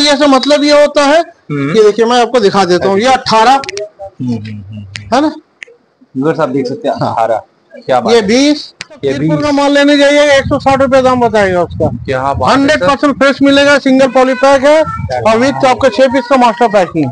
बढ़िया से मतलब ये होता है कि देखिए मैं आपको दिखा देता हूँ, ये 18 है ना, व्यूअर्स आप देख सकते हैं 18। क्या बात ये है। 20 का माल लेने जाइएगा 160 रुपए दाम बताएगा उसका। क्या बात है, 100% फ्रेश मिलेगा, सिंगल पॉलीपैक है और विथ आपका 6 पीस का मास्टर पैकिंग।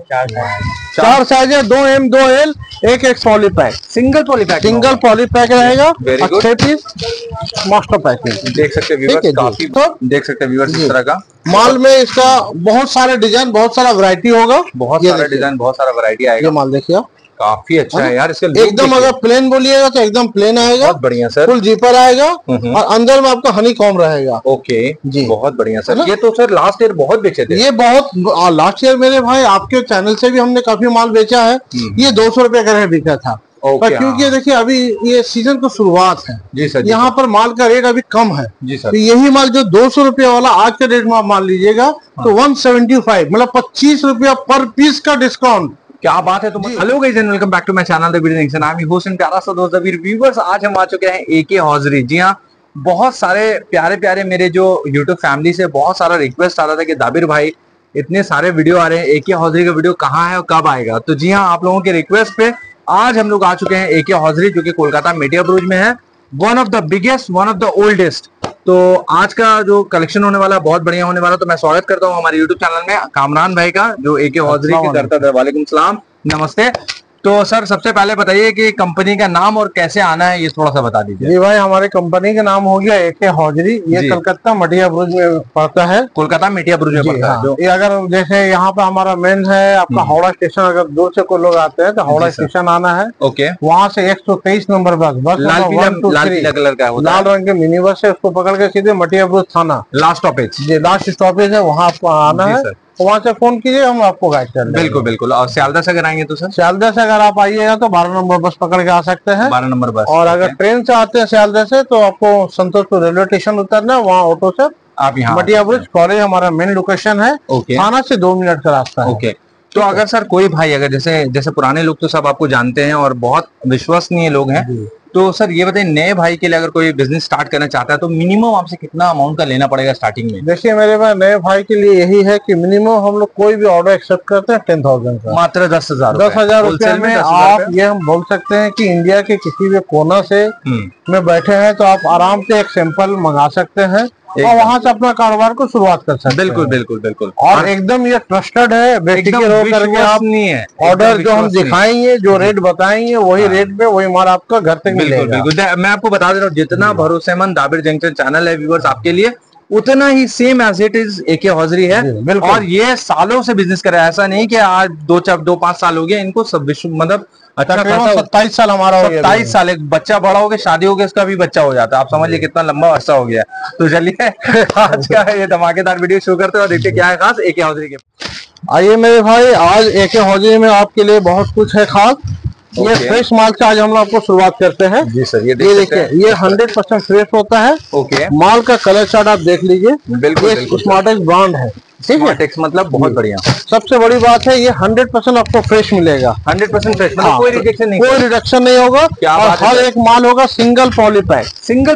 4 साइज है, 2M 2L 1X polypack, single polypack रहेगा, 6 पीस मास्टर पैकिंग। देख सकते हैं व्यूअर्स, काफी देख सकते हैं व्यूअर्स इस तरह का माल में इसका बहुत सारे डिजाइन, बहुत सारा वैरायटी होगा, बहुत सारा डिजाइन, बहुत सारा वैरायटी आएगा। ये माल देखिए काफी अच्छा है यार, इसका एकदम अगर प्लेन बोलिएगा तो एकदम प्लेन आएगा, बहुत बढ़िया सर, फुल जीपर आएगा और अंदर में आपका हनी कॉम रहेगा। ओके जी बहुत बढ़िया सर। ये तो सर लास्ट ईयर बहुत बेचे थे, ये बहुत लास्ट ईयर मेरे भाई आपके चैनल से भी हमने काफी माल बेचा है। ये 200 रुपए का रेट बिका था, पर क्योंकि देखिए अभी ये सीजन की शुरुआत है जी सर, यहाँ पर माल का रेट अभी कम है जी सर। तो यही माल जो 200 रुपए वाला आज के रेट में आप मान लीजिएगा तो 175 मतलब 25 रुपया पर पीस का डिस्काउंट। क्या बात है। तो hello guys and welcome back to my channel the video junction. I am host and प्यारा सा दोस्त वीर व्यूअर्स। आज हम आ चुके हैं एके हौजरी। जी हाँ, बहुत सारे प्यारे प्यारे मेरे जो यूट्यूब फैमिली से बहुत सारा रिक्वेस्ट आ रहा था कि दाबिर भाई इतने सारे वीडियो आ रहे हैं, एके हौजरी का वीडियो कहाँ है और कब आएगा। तो जी हाँ, आप लोगों के रिक्वेस्ट पे आज हम लोग आ चुके हैं एके हौजरी, जो कि कोलकाता मेटिया ब्रुज में है, one of the biggest, one of the oldest. तो आज का जो कलेक्शन होने वाला बहुत बढ़िया होने वाला। तो मैं स्वागत करता हूँ हमारे यूट्यूब चैनल में कामरान भाई का, जो एके हौजरी के करता था। वालेकुम सलाम, नमस्ते। तो सर सबसे पहले बताइए कि कंपनी का नाम और कैसे आना है, ये थोड़ा सा बता दीजिए। जी भाई, हमारे कंपनी का नाम हो गया एके हौजरी। ये कलकत्ता मेटिया ब्रुज में पड़ता है, कोलकाता मेटिया ब्रुज में पड़ता है। ये अगर जैसे यहाँ पे हमारा मेन है आपका हावड़ा स्टेशन, अगर दूर से कोई लोग आते हैं तो हावड़ा स्टेशन आना है। ओके, वहाँ से 123 नंबर बस लाल पीला कलर का लाल रंग के मिनी बस है, उसको पकड़ के सीधे मेटिया ब्रुज थाना लास्ट स्टॉपेज है, वहाँ आपको आना है। वहाँ से फोन कीजिए, हम आपको गाइड कर देंगे। बिल्कुल बिल्कुल। और सियालदा से अगर आएंगे तो सर, सियालदा से अगर आप आइएगा तो 12 नंबर बस पकड़ के आ सकते हैं, 12 नंबर बस। और अगर ट्रेन से आते हैं सियालदा से तो आपको संतोषपुर रेलवे स्टेशन उतरना है, वहाँ ऑटो से आप यहाँ मेटिया ब्रुज कॉलेज हमारा मेन लोकेशन है, थाना से 2 मिनट का रास्ता है। ओके। तो अगर सर कोई भाई अगर जैसे पुराने लोग तो सब आपको जानते हैं और बहुत विश्वसनीय लोग हैं, तो सर ये बताइए नए भाई के लिए अगर कोई बिजनेस स्टार्ट करना चाहता है तो मिनिमम आपसे कितना अमाउंट का लेना पड़ेगा स्टार्टिंग में? देखिए मेरे भाई, नए भाई के लिए यही है कि मिनिमम हम लोग कोई भी ऑर्डर एक्सेप्ट करते हैं 10,000 का, मात्र 10,000 रुपए में। आप ये हम बोल सकते हैं कि इंडिया के किसी भी कोना से में बैठे हैं तो आप आराम से एक सैंपल मंगा सकते हैं और वहाँ से अपना कारोबार को शुरुआत कर सकते हैं। बिल्कुल बिल्कुल बिल्कुल। और एकदम ये ट्रस्टेड है, करके आप नहीं है ऑर्डर जो हम दिखाएंगे, जो रेट बताएंगे वही रेट पे वही माल आपका घर तक मिलेगा। बिल्कुल। मैं आपको बता दे रहा हूँ, जितना भरोसेमंद दाबिर जंक्शन चैनल है व्यूअर्स आपके लिए, उतना ही same as it is AK hosiery है। और ये सालों से बिजनेस कर रहा है, ऐसा नहीं कि आज 2-5 साल हो गए इनको, सब विश्व मतलब अच्छा खासा 27 साल हमारा हो गया। 27 साल। एक बच्चा बड़ा हो गया, शादी हो गया, इसका भी बच्चा हो जाता है। आप समझ लीजिए कितना लंबा अरसा हो गया। तो चलिए आज का ये धमाकेदार वीडियो शुरू करते हैं और देखते क्या है खास एके हौजरी के। आइए मेरे भाई, आज एके हौजरी में आपके लिए बहुत कुछ है खास। ये फ्रेश माल से आज हम लोग आपको शुरुआत करते हैं। जी सर, ये देखिए, ये 100% फ्रेश होता है। ओके, माल का कलर चार्ट आप देख लीजिए। बिल्कुल स्मार्टेक्स ब्रांड है, ठीक है, मतलब बहुत बढ़िया। सबसे बड़ी बात है ये 100% आपको फ्रेश मिलेगा। 100% फ्रेश, मतलब कोई रिजेक्शन नहीं, कोई रिडक्शन नहीं होगा। और हर एक माल होगा सिंगल पॉलीपैक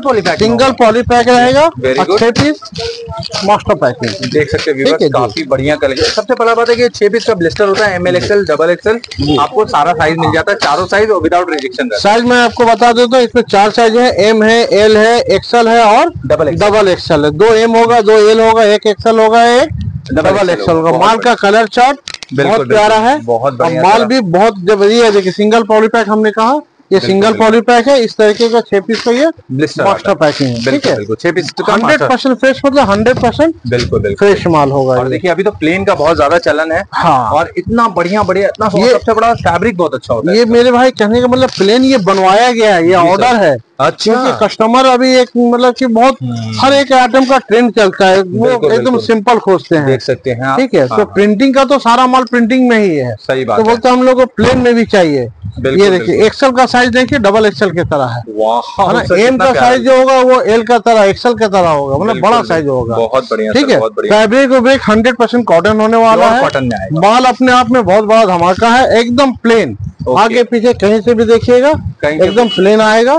रहेगा, 6 पीस मास्टर पैकिंग। देख सकते हैं काफी बढ़िया कलेक्शन। सबसे पहला बात है कि 6 पीस का ब्लिस्टर होता है, ML XL डबल XL, आपको सारा साइज मिल जाता है, चारों साइज और विदाउट रिजेक्शन। साइज मैं आपको बता देता हूँ, इसमें 4 साइज है, M है, L है, XL है और डबल XL है। 2 M होगा, 2 L होगा, 1 XL होगा, 1 डबल XL होगा। माल का कलर चार्ट बहुत प्यारा है, बहुत बढ़िया। माल भी बहुत जबरदस्त है। देखिए सिंगल पॉलीपैक हमने कहा, ये सिंगल पॉलीपैक है, इस तरीके का 6 पीस का ये मास्टर पैकिंग है, ठीक है। 6 पीस 100% फ्रेश, मतलब 100% बिल्कुल फ्रेश माल होगा। और देखिए अभी तो प्लेन का बहुत ज्यादा चलन है। हाँ, और इतना बढ़िया इतना सबसे बड़ा फैब्रिक बहुत अच्छा होता है। ये मेरे भाई कहने का मतलब प्लेन ये बनवाया गया है, ये ऑर्डर है। अच्छा, कस्टमर अभी एक मतलब कि बहुत हर एक आइटम का ट्रेंड चलता है, वो एकदम सिंपल खोजते हैं, देख सकते हैं, ठीक है। तो प्रिंटिंग का तो सारा माल प्रिंटिंग में ही है। सही बात। तो बोलते हम लोग को प्लेन में भी चाहिए। ये देखिए एक्सेल का साइज देखिए, डबल XL की तरह है। एम का साइज जो होगा वो L का तरह, XL का तरह होगा, मतलब बड़ा साइज होगा। बहुत बढ़िया, ठीक है। फैब्रिक 100% कॉटन होने वाला है। कॉटन में आएगा। माल अपने आप में बहुत बड़ा धमाका है, एकदम प्लेन, आगे पीछे कहीं से भी देखिएगा एकदम प्लेन आएगा। प्योर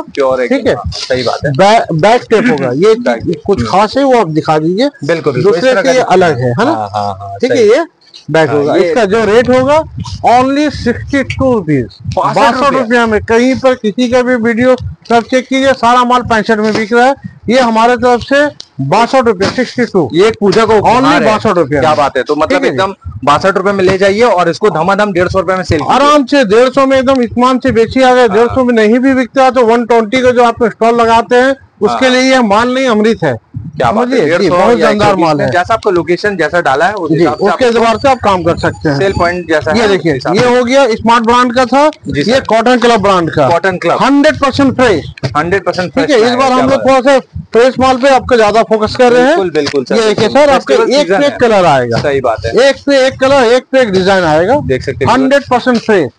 ठीक है, सही बात है। बैक टेप होगा, ये कुछ खास है वो आप दिखा दीजिए। बिल्कुल, दूसरे के ये अलग है ना। ठीक है, ये बैक होगा। इसका जो रेट होगा ओनली 62 रुपीज, 62 रुपया में। कहीं पर किसी का भी वीडियो सब चेक कीजिए, सारा माल 65 में बिक रहा है। ये हमारे तरफ से 62 रुपया, 62, ये एक पूजा को ओनली 62 रुपया। क्या बात है। तो मतलब एकदम 62 रुपए में ले जाइए और इसको धमाधम 150 रुपए में सेल आराम से 150 में एकदम इत्मीनान से बेचिए। अगर 150 में नहीं भी बिकता है तो 120 का जो आप स्टॉल लगाते हैं उसके लिए ये माल नहीं अमृत है। क्या बात है, बहुत शानदार माल है। जैसा आपको लोकेशन जैसा डाला है उसके एतबार से आप काम कर सकते हैं। सेल पॉइंट जैसा ये देखिए, ये हो गया स्मार्ट ब्रांड का था, ये कॉटन क्लब ब्रांड का। कॉटन क्लब 100% फ्रेश, 100% ठीक है। इस बार हम लोग थोड़ा सा फ्रेश माल पे आपको ज्यादा फोकस कर रहे हैं। बिल्कुल ये देखिए सर, आपके एक पे एक कलर आएगा। सही बात है, एक पे एक कलर, एक पे एक डिजाइन आएगा, देख सकते हैं। 100% फ्रेश।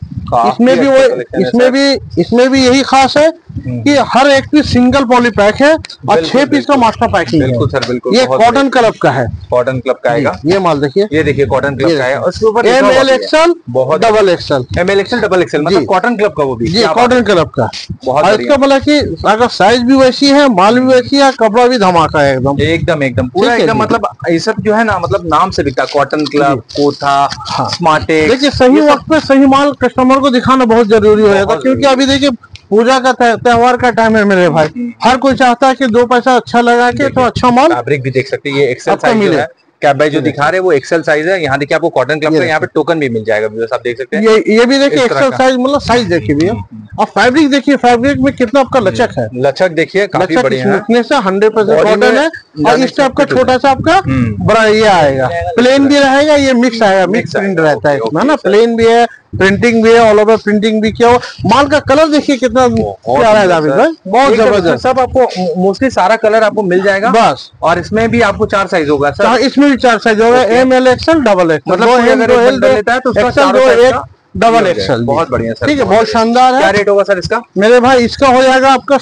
इसमें भी यही खास है कि हर एक पीस सिंगल पॉली पैक है और 6 पीस का मास्टर पैकिंग है। बिल्कुल सर, बिल्कुल। ये कॉटन क्लब का है, कॉटन क्लब का आएगा। ये माल देखिए, ये देखिए कॉटन क्लब का है। उसके ऊपर ML XL बहुत double XL, ML XL double XL, मतलब कॉटन क्लब का वो भी। जी, कॉटन क्लब का। बहुत इसका बोला कि अगर साइज भी वैसी है, माल भी वैसी है, कपड़ा भी धमाका है एकदम एकदम पूरा एकदम। मतलब ये सब जो है ना, मतलब नाम से बिकता, कॉटन क्लब, कोथा, स्मार्टेक्स। देखिए सही वक्त पे सही माल कस्टमर को दिखाना बहुत जरूरी हो जाता है, क्योंकि अभी देखिए पूजा का त्योहार का टाइम है मेरे भाई। हर कोई चाहता है कि 2 पैसा अच्छा लगा के तो अच्छा माल। फैब्रिक भी देख सकते हैं, ये एक्सेल साइज है। कैप भाई जो दिखा रहे हैं वो एक्सेल साइज है। यहाँ देखिए आपको कॉटन क्लब का यहाँ पे टोकन भी मिल जाएगा, आप देख सकते हैं। ये भी देखिए एक्सेल साइज, मतलब साइज देखिए भैया। और फैब्रिक देखिए, फैब्रिक में कितना आपका लचक है। लचक देखिए काफी बढ़िया है, स्मूथनेस है, 100% कॉटन है। और इस टाइप का छोटा सा आपका बड़ा ये आएगा, प्लेन भी रहेगा, ये मिक्स आएगा, मिक्स प्रिंट रहता है इसमें ना। प्लेन भी है, प्रिंटिंग भी है, ऑल ओवर प्रिंटिंग भी किया हो। माल का कलर देखिए कितना प्यारा है जावेद भाई, बहुत जबरदस्त। सब आपको मोस्टली सारा कलर आपको मिल जाएगा बस। और इसमें भी आपको 4 साइज होगा सर, इसमें भी 4 साइज होगा, ML XL डबल एक्सल। मतलब अगर एक बंडल लेता है तो उसका 4 डबल एक्सल। बहुत बढ़िया सर, ठीक है, बहुत शानदार है। क्या रेट होगा सर इसका? मेरे भाई इसका हो जाएगा आपका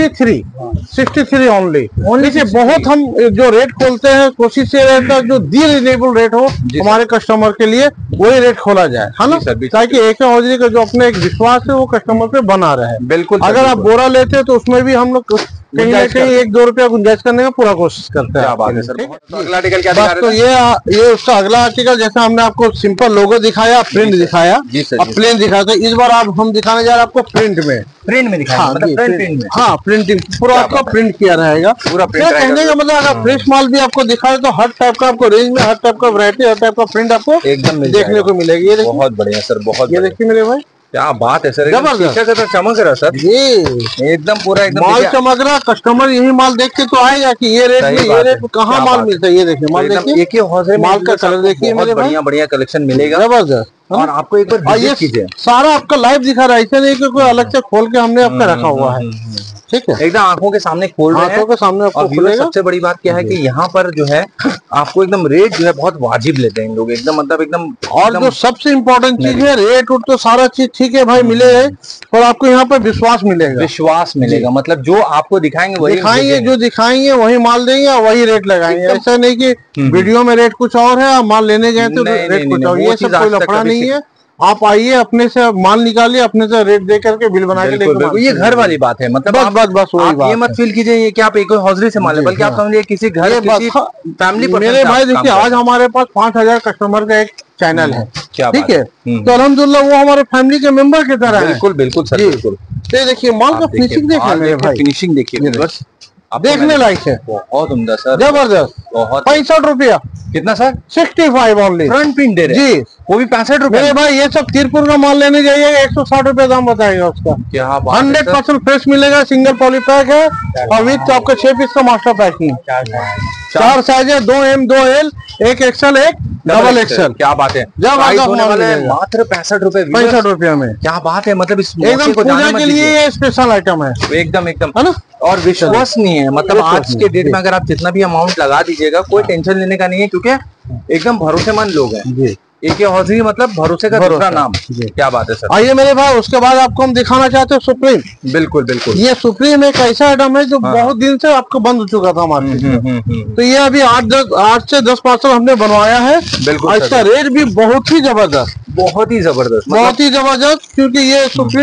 63 ओनली। देखिए बहुत हम जो रेट खोलते हैं, कोशिश ये रहता है जो रीजनेबल रेट हो हमारे कस्टमर के लिए, वही रेट खोला जाए, है ना, ताकि AK हौजरी का जो अपने एक विश्वास है वो कस्टमर पे बना रहे। बिल्कुल। अगर आप बोरा लेते हैं तो उसमें भी हम लोग कहीं ना कहीं 1-2 रुपया गुंजाइश करने का पूरा कोशिश करते हैं। अगला आर्टिकल क्या दिखा रहे हैं? तो ये उसका अगला आर्टिकल, जैसा हमने आपको सिंपल लोगो दिखाया, प्रिंट दिखाया, अब प्लेन दिखाया, तो इस बार हम दिखाने जा रहे हैं आपको प्रिंट में दिखाया। हाँ, प्रिंटिंग पूरा आपका प्रिंट किया रहेगा पूरा। कहने का मतलब अगर फ्रेश माल भी आपको दिखाए तो हर टाइप का आपको रेंज में, हर टाइप का वैरायटी, हर टाइप का प्रिंट आपको एकदम देखने को मिलेगी। ये बहुत बढ़िया सर, बहुत। ये देखिए मेरे भाई, क्या बात है सर, जबरदस्त चमक रहा सर। ये एकदम पूरा एकदम माल चमक रहा। कस्टमर यही माल देख के तो आएगा कि ये रेट में, ये रेट कहाँ माल मिलता है। ये देखिए माल, देखिए AK हौजरी माल का कलर देखिए, बढ़िया बढ़िया कलेक्शन मिलेगा, जबरदस्त। और आपको एक बार विजिट कीजिए, सारा आपका लाइव दिखा रहा है, ऐसा नहीं कि कोई अलग से खोल के हमने आपका रखा हुआ है। ठीक है, एकदम आंखों के सामने खोल रहे हैं, आंखों के सामने आपको खुलेगा। सबसे बड़ी बात क्या है कि यहाँ पर जो है आपको एकदम रेट जो है बहुत वाजिब लेते हैं लोग, एकदम मतलब एकदम। और जो सबसे इम्पोर्टेंट चीज है, रेट उठ तो सारा चीज ठीक है भाई मिलेगा, और आपको यहाँ पर विश्वास मिलेगा। मतलब जो आपको दिखाएंगे वही जो दिखाएंगे वही माल देंगे और वही रेट लगाएंगे। ऐसा नहीं कि वीडियो में रेट कुछ और है, माल लेने गए तो रेट कुछ और। ये सब कोई लफड़ा नहीं है। आप आइए, अपने से माल निकालिए, अपने से रेट दे करके बिल बना के लेके। ये घर वाली बात है, मतलब बस वही बात। ये मत फील कीजिए कि आप एक हौजरी से माल है, बल्कि आप समझिए किसी घर, किसी फैमिली। मेरे भाई देखिए, आज हमारे पास 5000 कस्टमर का एक चैनल है, ठीक है, तो अल्हम्दुलिल्लाह वो हमारे फैमिली के मेंबर की तरह है। बिल्कुल सर, बिल्कुल। तो देखिए माल का फिनिशिंग देखिए मेरे भाई, फिनिशिंग देखिए बस देखने लायक है, बहुत उम्दा सर, जबरदस्त। बहुत। 65 रुपया। कितना सर? 65 ओनली। फ्रंट प्रिंट दे रहे हैं जी, वो भी 65 रुपए। मेरे भाई ये सब तीरपुर का माल लेने जाइए, 160 रुपए दाम बताएगा उसका। क्या 100% फ्रेश मिलेगा, सिंगल पॉली पैक है, और विथ आपका 6 पीस का मास्टर पैकिंग। 4 साइज है, 2M 2L, 1 XL, 1 double axle. क्या बात है, मात्र 65 रुपए, 65 रुपया में। क्या बात है, मतलब इस एकदम पूजा के लिए ये स्पेशल आइटम है, एकदम एकदम, है ना। और विश्वास नहीं है, मतलब आज के डेट में अगर आप जितना भी अमाउंट लगा दीजिएगा, कोई टेंशन लेने का नहीं है, क्योंकि एकदम भरोसेमंद लोग हैं। AK हौजरी मतलब भरोसे का दूसरा नाम। क्या बात है सर। आइए मेरे भाई, उसके बाद आपको हम दिखाना चाहते हैं सुप्रीम। बिल्कुल बिल्कुल। ये सुप्रीम एक ऐसा आइटम है जो बहुत दिन से आपको बंद हो चुका था मार्केट में। तो ये अभी 8 से 10 पार्सल हमने बनवाया है। बिल्कुल। इसका रेट भी बहुत ही जबरदस्त, बहुत ही जबरदस्त, बहुत ही जबरदस्त, क्योंकि ये सुप्रीम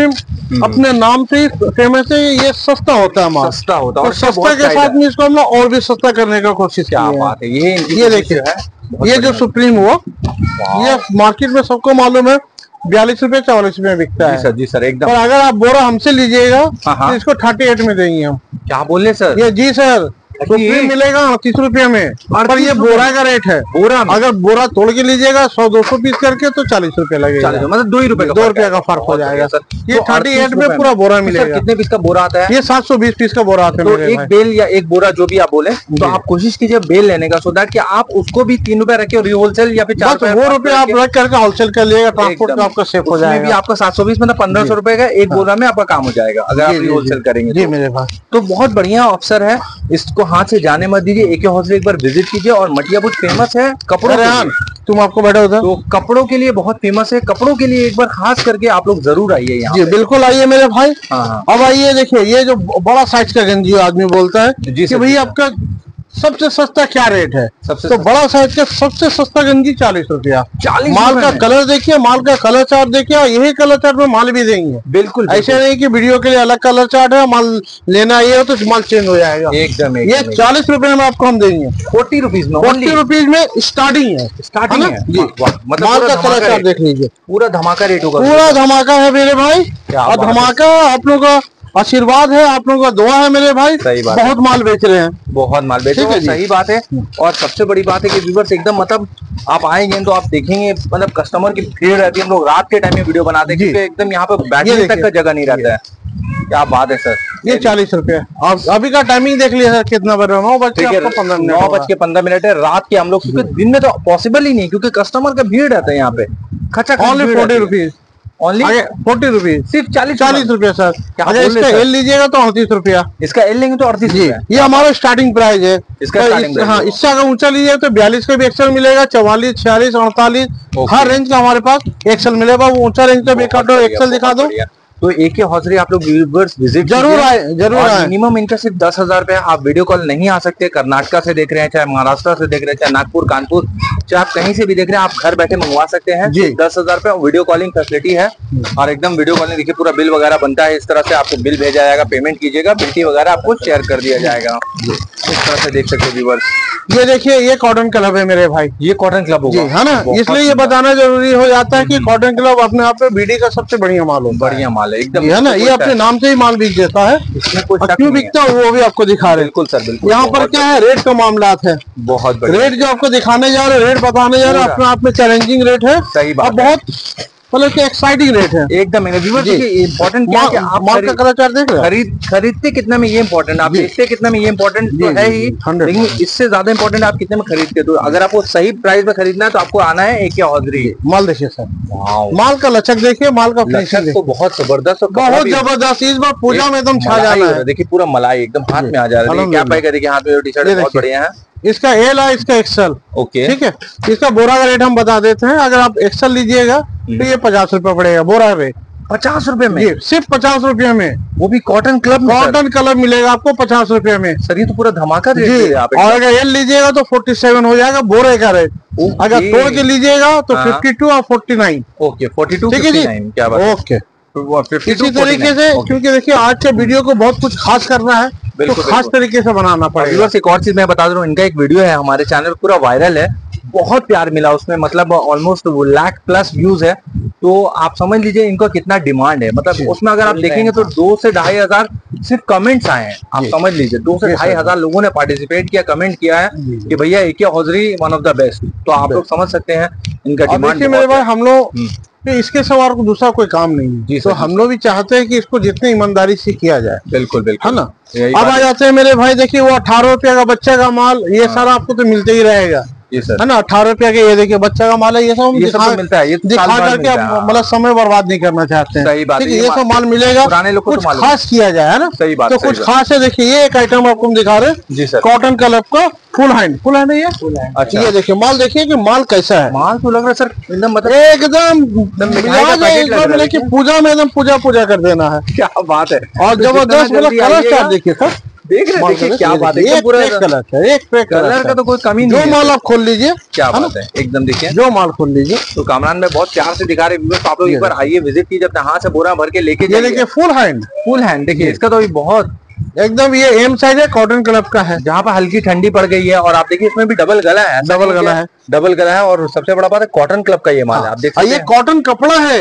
अपने नाम से ही फेमस है, ये सस्ता होता है माल, सस्ता होता है, और सस्ता के साथ में इसको हमने और भी सस्ता करने का कोशिश किया है। बात है, ये देखिए ये जो सुप्रीम हुआ, ये मार्केट में सबको मालूम है 42 रुपए 44 रुपए बिकता है। जी सर एकदम। और अगर आप बोरा हमसे लीजिएगा तो इसको 38 में देंगे हम। क्या बोले सर? ये जी सर सुप्रीम मिलेगा 38 रुपए में, पर ये बोरा का रेट है। बोरा में अगर बोरा तोड़ के लीजिएगा 100-200 पीस करके तो 40 रुपए लगेगा, मतलब 2 रुपए का फर्क हो जाएगा सर। ये 38 में पूरा बोरा मिलेगा। कितने पीस का बोरा आता है? ये 720 पीस का बोरा आता है। तो एक बेल या एक बोरा जो भी आप बोले, तो आप कोशिश कीजिए बेल लेने का, सो दैट कि आप उसको भी 3 रुपए रखे और होलसेल या फिर 4 रुपए आप रख करके होलसेल कर लिएगा, ट्रांसपोर्ट आपका सेफ हो जाएगा। भी आपका 720 मतलब 1500 रुपए का एक बोरा में आपका काम हो जाएगा अगर आप होलसेल करेंगे। जी मेरे पास तो बहुत बढ़िया अवसर है, इसको हाथ से जाने मत दीजिए। एके हौजरी एक बार विजिट कीजिए। और मटिया बुट फेमस है कपड़ों के लिए। तुम आपको बैठा होता तो कपड़ों के लिए बहुत फेमस है, कपड़ों के लिए एक बार खास करके आप लोग जरूर आइए यहाँ। जी बिल्कुल आइए मेरे भाई। हाँ। अब आइए देखिए, ये जो बड़ा साइज का गंजी आदमी बोलता है कि भाई आपका सबसे सस्ता क्या रेट है, तो बड़ा साइज का सबसे सस्ता गंजी 40 रुपया। 40 माल का कलर देखिए, माल का कलर चार्ट देखिए, यही कलर चार्ट में माल भी देंगे। बिल्कुल ऐसे नहीं कि वीडियो के लिए अलग कलर चार्ट है, माल लेना ये हो तो माल चेंज हो जाएगा। एकदम ये 40 रुपए में आपको हम देंगे। 40 रुपीज में, 40 रुपीज में स्टार्टिंग है। स्टार्टिंग है जी। मतलब माल का कलर चार्ट देख लीजिए, पूरा धमाका रेट होगा। पूरा धमाका है मेरे भाई। और धमाका आप लोगों का आशीर्वाद है, आप लोगों का दुआ है मेरे भाई। सही बात, बहुत माल बेच रहे हैं, बहुत माल बेच रहे हैं। सही बात है। और सबसे बड़ी बात है कि व्यूअर्स एकदम मतलब आप आएंगे तो आप देखेंगे मतलब कस्टमर की भीड़ रहती है। हम लोग रात के टाइम में वीडियो बनाते हैं क्योंकि एकदम यहाँ पे बैठने तक का जगह नहीं रहता है। क्या बात है सर। ये 40 रुपए। आप अभी का टाइमिंग देख लिया सर कितना बज रहा है, 9:15 है रात के। हम लोग क्योंकि दिन में तो पॉसिबल ही नहीं, क्योंकि कस्टमर का भीड़ रहता है यहाँ पे। खचा 40 रुपीज, ओनली 40 रुपीज, सिर्फ 40 रुपए सर। अगर इसका एल लीजिएगा तो 38 रुपया। इसका एल लेंगे तो 38 रुपया। ये हमारा स्टार्टिंग प्राइस है इसका। हाँ, इससे अगर ऊंचा लीजिएगा तो 42 का भी एक्सेल मिलेगा, 44, 46, 48 हर रेंज का हमारे पास एक्सेल मिलेगा। वो ऊंचा रेंज का भी एक्सेल दिखा दो। तो एके हौजरी आप लोग व्यूअर्स विजिट जरूर आए, जरूर आए। मिनिमम इनका सिर्फ 10,000 रुपए। आप वीडियो कॉल नहीं आ सकते, कर्नाटका से देख रहे हैं, चाहे महाराष्ट्र से देख रहे हैं, चाहे नागपुर, कानपुर, चाहे आप कहीं से भी देख रहे हैं, आप घर बैठे मंगवा सकते हैं। 10,000 रुपए वीडियो कॉलिंग फैसिलिटी है। और एकदम वीडियो कॉलिंग देखिए, पूरा बिल वगैरह बनता है इस तरह से। आपको बिल भेजा जाएगा, पेमेंट कीजिएगा, बिल्टी वगैरह आपको शेयर कर दिया जाएगा। इस तरह से देख सकते हैं व्यूअर्स। ये देखिए, ये कॉटन क्लब है मेरे भाई। ये कॉटन क्लब होगा, है ना, इसलिए ये बताना जरूरी हो जाता है कि कॉटन क्लब अपने आप में बीडी का सबसे बढ़िया माल होता है। बढ़िया माल है एकदम, है ना। ये अपने नाम से ही माल बिक देता है। क्यों बिकता है वो भी आपको दिखा रहे हैं। बिल्कुल सर, बिल्कुल। यहाँ पर क्या है, रेट का मामला है। बहुत रेट जो आपको दिखाने जा रहे हैं, रेट बताने जा रहे हैं, अपने आप में चैलेंजिंग रेट है। सही बात, बहुत मतलब कि एक्साइटिंग रेट है एकदम। इम्पोर्टेंट क्या है कि आप माल का कलर चार्ट देख रहे हैं। खरीदते कितना में ये इम्पोर्टेंट, आप बेचते कितना में ये इम्पोर्टेंट तो है ही, लेकिन इससे ज्यादा इम्पोर्टेंट आप कितने में खरीदते। तो अगर आपको सही प्राइस में खरीदना है तो आपको आना है एके हौजरी। माल देखिए सर, माल का लचक देखिए, माल का लचक तो बहुत जबरदस्त, बहुत जबरदस्त। इस बार पूजा में एकदम छा जाना है। देखिए पूरा मलाई एकदम हाथ में आ जा रहा है। क्या पाएगा, देखिए हाथ में टी शर्ट बहुत बढ़िया है। इसका एल है, इसका एक्सल। ओके, ठीक है। इसका बोरा का रेट हम बता देते हैं। अगर आप एक्सल लीजिएगा तो ये 50 रुपए पड़ेगा बोरा रेट। 50 रुपए में, सिर्फ 50 रुपए में, वो भी कॉटन क्लब। कॉटन क्लब मिलेगा आपको 50 रुपए में सर। ये तो पूरा धमाका रेट है आप। और अगर एल लीजिएगा तो 47 हो जाएगा बोरे का रेट। अगर तोड़ के लीजिएगा तो 52 और 49। ओके, 42 ठीक है जी। क्या बात। ओके, इसी तरीके से, क्योंकि देखिए आज के वीडियो को बहुत कुछ खास करना है तो खास तरीके से बनाना पड़ेगा। एक और चीज मैं बता दूं, इनका एक वीडियो है हमारे चैनल पूरा वायरल है, बहुत प्यार मिला उसमें, मतलब ऑलमोस्ट लाख प्लस व्यूज है। तो आप समझ लीजिए इनका कितना डिमांड है। मतलब उसमें अगर आप देखेंगे तो 2 से 2,500 सिर्फ कमेंट्स आए हैं। आप समझ लीजिए 2 से 2,500 लोगों ने पार्टिसिपेट किया, कमेंट किया है कि भैया AK hosiery one of the best. तो आप लोग समझ सकते हैं इनका डिमांड। मेरे भाई हम लोग इसके सवार को दूसरा कोई काम नहीं है, तो हम लोग भी चाहते हैं कि इसको जितनी ईमानदारी से किया जाए। बिल्कुल बिल्कुल, है ना। अब आ जाते हैं मेरे भाई, देखिए वो 18 रुपया का बच्चे का माल, ये सारा आपको तो मिलते ही रहेगा। है ना, 18 रुपया के। ये देखिए बच्चा का माल है, ये सब मिलता है। ये दिखा करके मतलब समय बर्बाद नहीं करना चाहते हैं। सही बात है, ये सब माल मिलेगा। पुराने लोग कुछ खास किया जाए, है ना। सही बात, तो कुछ खास है। देखिए ये एक आइटम आपको हम दिखा रहे हैं जी सर, कॉटन क्लब का फुल हैंड है ये। अच्छा, ये देखिए माल, देखिए कि माल कैसा है। माल तो लग रहा है सर एकदम, मतलब एकदम पूजा में एकदम पूजा कर देना है। क्या बात है। और जबरदस्त मतलब कलर चार्ट देखिए सर, देख रहे देखिए क्या बात है, पूरा कलर है, एक कलर का तो कोई कमी नहीं है। जो माल आप खोल लीजिए, क्या बात है, एकदम देखिए जो माल खोल लीजिए। तो कामरान में बहुत प्यार से दिखा रहे हैं, आप लोग एक बार आइए, विजिट कीजिए, अपने हाथ से बोरा भर के लेके जाइए। देखिए फुल हैंड देखिए इसका तो बहुत एकदम ये एम साइज है, कॉटन क्लब का है, जहाँ पर हल्की ठंडी पड़ गई है। और आप देखिए इसमें भी डबल गला है, डबल गला है। और सबसे बड़ा बात है कॉटन क्लब का ये माल है, आप देख सकते हैं। ये कॉटन कपड़ा है,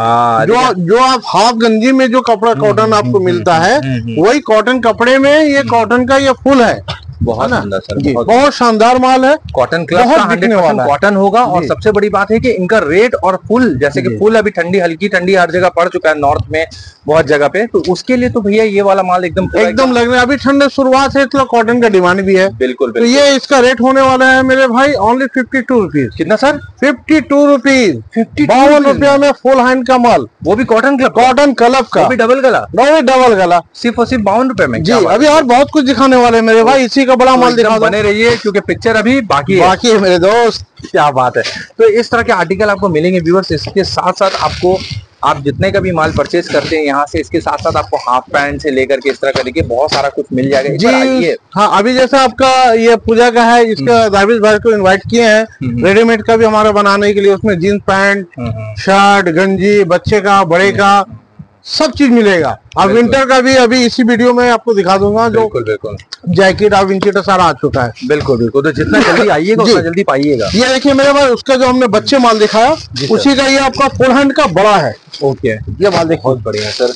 जो आप हाफ गंजी में जो कपड़ा कॉटन आपको मिलता है, वही कॉटन कपड़े में ये कॉटन का ये फुल है। बहुत सुंदर सर, बहुत शानदार माल है, कॉटन क्लब का 100% कॉटन होगा। और सबसे बड़ी बात है कि इनका रेट और फुल, जैसे कि फुल अभी ठंडी हल्की ठंडी हर जगह पड़ चुका है, नॉर्थ में बहुत जगह पे, तो उसके लिए तो भैया ये वाला माल एकदम लग रहा है। अभी ठंड शुरुआत है तो कॉटन का डिमांड भी है। बिल्कुल, तो ये इसका रेट होने वाला है मेरे भाई ओनली 52 रुपीज। कितना सर? 52 रुपीज, 52 रुपया में फुल हैंड का माल, वो भी कॉटन क्लब का, वो भी डबल गला, डबल गला, सिर्फ और सिर्फ 52 रुपए में। जी अभी और बहुत कुछ दिखाने वाले मेरे भाई, इसी का बड़ा माल दिखा, बने रहिए क्योंकि पिक्चर अभी बाकी है मेरे दोस्त। क्या बात है। तो इस तरह के आर्टिकल आपको मिलेंगे व्यूअर्स। इसके साथ साथ आपको, आप जितने का भी माल परचेज करते हैं यहाँ से, इसके साथ साथ आपको हाफ पैंट से लेकर के इस तरह करके बहुत सारा कुछ मिल जाएगा जी। हाँ, अभी जैसा आपका ये पूजा का है, इसका दाविश भाई को इनवाइट किए हैं, रेडीमेड का भी हमारा बनाने के लिए, उसमें जींस पैंट, शर्ट, गंजी, बच्चे का, बड़े का, सब चीज मिलेगा। अब विंटर का भी अभी इसी वीडियो में आपको दिखा दूंगा, जो बिल्कुल जैकेट और विंटर सारा आ चुका है। बिल्कुल, तो जितना जल्दी आइएगा उतना जल्दी पाइएगा। ये देखिए मेरे भाई, उसका जो हमने बच्चे माल दिखाया उसी का ये आपका फुल हैंड का बड़ा है। ओके, ये माल देखिए, बहुत बढ़िया सर,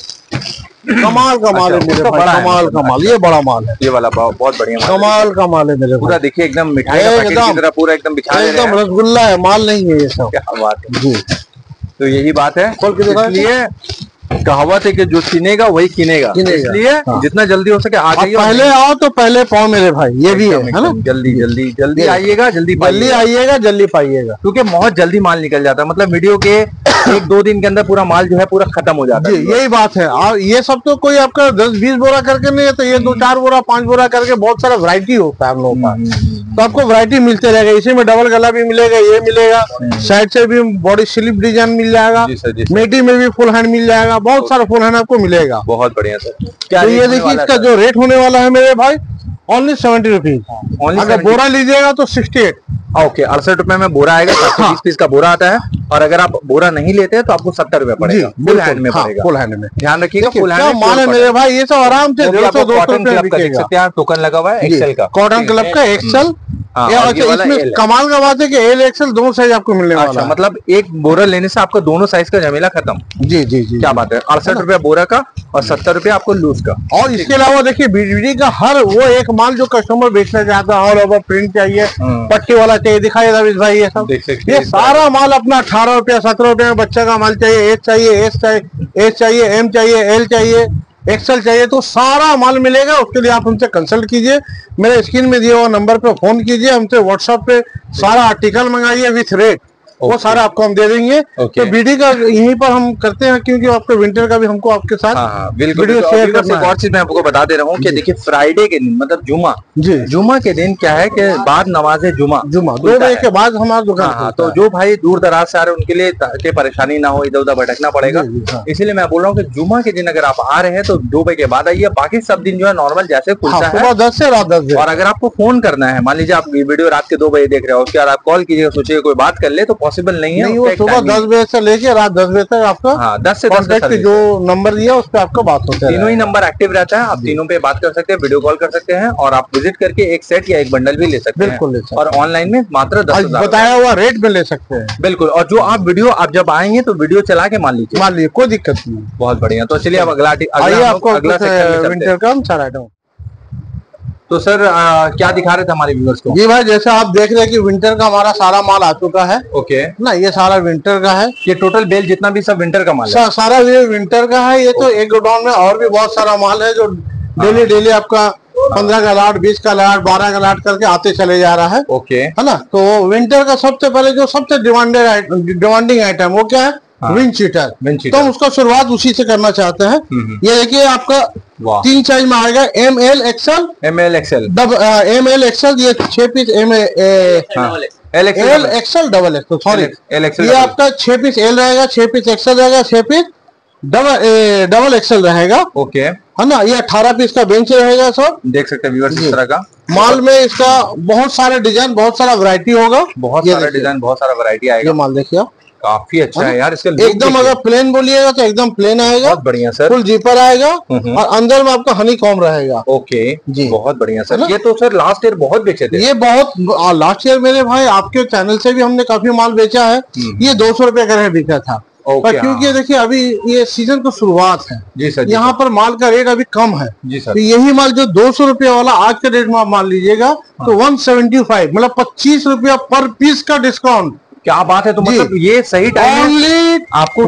कमाल का माल है मेरे भाई, कमाल का माल, ये बड़ा माल है, ये वाला बहुत बढ़िया कमाल का माल है मेरे, पूरा देखिए एकदम मिठाई का पैकेट की तरह पूरा एकदम बिछा, एकदम रसगुल्ला है, माल नहीं है ये सब। क्या बात है जी। तो यही बात है, इसलिए कहावत है कि जो किनेगा वही किनेगा, इसलिए जितना जल्दी हो सके आ जाइए। पहले आओ तो पहले पाओ मेरे भाई, ये भी है ना। जल्दी आइएगा, जल्दी आइएगा, जल्दी पाइएगा, क्योंकि बहुत जल्दी माल निकल जाता है। मतलब वीडियो के 1-2 दिन के अंदर पूरा माल जो है पूरा खत्म हो जाता है। यही बात है। और ये सब तो कोई आपका 10-20 बोरा करके नहीं है, तो ये 2-4 बोरा 5 बोरा करके बहुत सारा वैरायटी होता है हम लोगों का। तो आपको वैरायटी मिलते रहेगा। इसी में डबल गला भी मिलेगा, ये मिलेगा, साइड से भी बॉडी स्लिप डिजाइन मिल जाएगा, मेटी में भी फुल हैंड मिल जाएगा, बहुत सारा फुल हैंड आपको मिलेगा। बहुत बढ़िया सर। तो ये देखिए इसका जो रेट होने वाला है मेरे भाई ओनली 70 रुपीज। अगर बोरा लीजिएगा तो 68। ओके, 68 रुपए में बोरा आएगा, 20 पीस का बोरा आता है। और अगर आप बोरा नहीं लेते हैं तो आपको 70 रुपए पड़ेगा, फुल हैंड में पड़ेगा। फुल हैंड में ध्यान रखिएगा, फुल हैंड माल है मेरे भाई, ये सब आराम से 150-200 रुपए टोकन लगा हुआ है एक्सेल का, कॉटन क्लब का एक्सेल। इसमें कमाल का बात है कि एल एक्सेल दोनों साइज आपको मिलने वाला है। मतलब एक बोरा लेने से आपका दोनों साइज का झमेला खत्म। जी जी जी, क्या बात है। 68 रुपए बोरा का और 70 रुपए आपको लूज का। और इसके अलावा देखिए बीडी का हर वो एक माल जो कस्टमर बेचना चाहता है, ऑल ओवर प्रिंट चाहिए, पट्टी वाला चाहिए, दिखाइए रविश भाई ये सब, ये सारा माल अपना 18 रुपया 17 रुपये में बच्चा का माल चाहिए, एच चाहिए, एम चाहिए, एल चाहिए, एक्सेल चाहिए, तो सारा माल मिलेगा। उसके लिए आप हमसे कंसल्ट कीजिए, मेरे स्क्रीन में दिए हुए नंबर पे फोन कीजिए, हमसे व्हाट्सएप पे सारा आर्टिकल मंगाइए विथ रेट, वो सारा आपको हम दे देंगे। तो बीडी का यहीं पर हम करते हैं, क्योंकि आपको विंटर का भी हमको आपके साथ वीडियो शेयर करना है। और चीज मैं आपको बता दे रहा हूँ कि देखिए फ्राइडे के दिन, मतलब जुमा के दिन क्या है कि बाद नमाज़े जुमा 2 बजे के बाद हमारा दुकान। तो जो भाई दूर दराज से आ रहे हैं उनके लिए परेशानी ना हो, इधर उधर भटकना पड़ेगा, इसीलिए मैं बोल रहा हूँ कि जुमा के दिन अगर आप आ रहे हैं तो 2 बजे के बाद आइए, बाकी सब दिन जो है नॉर्मल जैसे खुलता है, सुबह 10 से रात 10 बजे। और अगर आपको फोन करना है, मान लीजिए आप वीडियो रात के 2 बजे देख रहे हो, उसके बाद आप कॉल कीजिएगा, सोचिए कोई बात कर ले, तो पॉसिबल नहीं है। सुबह 10 बजे से लेके रात 10 बजे तक आपका 10 से 10 जो नंबर दिया उस पर आपका बात होता है। तीनों ही नंबर एक्टिव रहता है, आप तीनों पे बात कर सकते हैं, वीडियो कॉल कर सकते हैं, और आप विजिट करके एक सेट या एक बंडल भी ले सकते हैं। बिल्कुल, और ऑनलाइन में मात्र 10,000 बताया हुआ रेट में ले सकते हैं। बिल्कुल। और जो आप वीडियो आप जब आएंगे तो वीडियो चला के मान लीजिए, कोई दिक्कत नहीं। बहुत बढ़िया। तो चलिए अब अगला विंटर का सारा आइटम। तो सर क्या दिखा रहे थे हमारे व्यूअर्स को? जी भाई, जैसे आप देख रहे हैं कि विंटर का हमारा सारा माल आ चुका है। ओके ना, ये सारा विंटर का है। ये टोटल बेल जितना भी सब विंटर का माल है, सारा ये विंटर का है। ये तो एक गोडाउन में और भी बहुत सारा माल है जो डेली आपका 15 का लाट, 20 का लाट, 12 का लाट करके आते चले जा रहा है। ओके, है ना। तो विंटर का सबसे पहले जो सबसे डिमांडिंग आइटम वो क्या है? Wind cheater. तो हम उसका शुरुआत उसी से करना चाहते हैं। ये देखिए आपका 3 साइज में आएगा, ML XL, ML XL, ML XL, ये 6 पीस LXL, डबल एक्सल, सॉरी, ये आपका 6 पीस L रहेगा, 6 पीस XL रहेगा, 6 पीस डबल एक्सल रहेगा। ओके, है ना। ये 18 पीस का बेंच रहेगा सर, देख सकते हैं व्यूअर्स इस तरह का। माल में इसका बहुत सारे डिजाइन, बहुत सारा वैरायटी होगा, बहुत सारा डिजाइन, बहुत सारा वैरायटी आएगा। ये माल देखिए, काफी अच्छा है यार। इसका एकदम अगर प्लेन बोलिएगा तो एकदम प्लेन आएगा। बहुत बढ़िया सर। फुल जीपर आएगा और अंदर में आपका हनी कॉम रहेगा। ओके जी, बहुत बढ़िया सर। ये तो सर लास्ट ईयर बहुत बेचे थे। ये बहुत लास्ट ईयर मेरे भाई आपके चैनल से भी हमने काफी माल बेचा है। ये 200 रुपए का रेट बिका था। पर क्योंकि देखिए अभी ये सीजन की शुरुआत है जी सर, यहाँ पर माल का रेट अभी कम है जी सर। तो यही माल जो 200 रुपये वाला आज के रेट में आप माल लीजिएगा तो 175 मतलब 25 रुपया पर पीस का डिस्काउंट। क्या बात है। तो मतलब ये सही टाइम है, आपको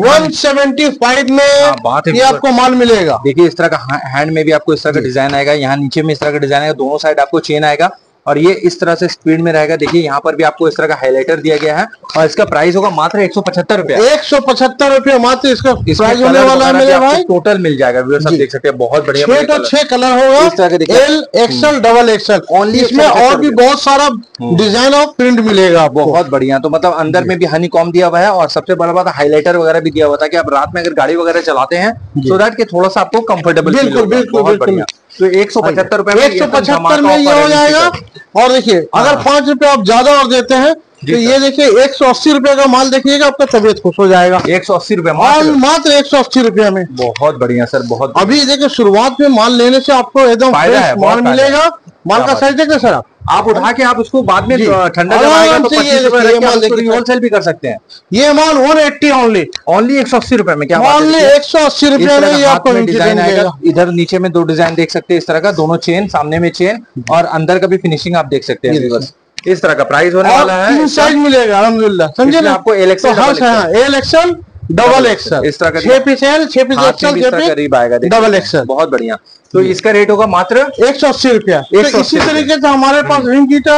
175 में बात है, ये आपको माल मिलेगा। देखिए इस तरह का हैंड में भी आपको इस तरह का डिजाइन आएगा, यहाँ नीचे में इस तरह का डिजाइन आएगा, दोनों साइड आपको चेन आएगा और ये इस तरह से स्पीड में रहेगा। देखिए यहाँ पर भी आपको इस तरह का हाइलाइटर दिया गया है और इसका प्राइस होगा मात्र 175 रुपया। 175 रुपया मात्र इसका प्राइस होने वाला है मेरे भाई। टोटल मिल जाएगा व्यूअर्स, आप देख सकते हैं। बहुत बढ़िया 6 कलर होगा, इस तरह के L XL double XL only. इसमें और भी बहुत सारा डिजाइन और प्रिंट मिलेगा। बहुत बढ़िया। तो मतलब अंदर में भी हनी कॉम दिया हुआ है और सबसे बड़ा बात हाइलाइटर वगैरह भी दिया हुआ था कि आप रात में अगर गाड़ी वगैरह चलाते हैं सो दैट के थोड़ा सा आपको कंफर्टेबल। बिल्कुल बिल्कुल बिल्कुल। तो 175 रुपए में 175 में ये हो जाएगा। और देखिए अगर 5 रुपए आप ज्यादा और देते हैं तो ये देखिए 180 रुपए का माल देखिएगा, आपका तबीयत खुश हो जाएगा। 180 रुपए मात्र 180 रुपए में। बहुत बढ़िया सर, बहुत। अभी देखिए शुरुआत में माल लेने से आपको एकदम फ्रेश माल मिलेगा। माल का साइज देखिए सर, आप उठा के आप उसको बाद में ठंडा जब आएगा तो 25 रुपए होलसेल भी कर सकते हैं। ये माल 180 ओनली 180 रुपए में। क्या ओनली 180 रुपए में ये आपको डिजाइन आएगा। इधर नीचे में 2 डिजाइन देख सकते हैं इस तरह का, दोनों चेन, सामने में चेन और अंदर का भी फिनिशिंग आप देख सकते हैं। इस तरह का प्राइस होने वाला है। साइज मिलेगा अल्हम्दुलिल्लाह, समझे ना। आपको एल एक्सएल डबल एक्सएल इस तरह का 6 पीस एल 6 पीस एक्सएल करीब आएगा डबल एक्सएल। बहुत बढ़िया। तो इसका रेट होगा मात्र 180 रुपया। इसी तरीके से हमारे पास रिंग हीटर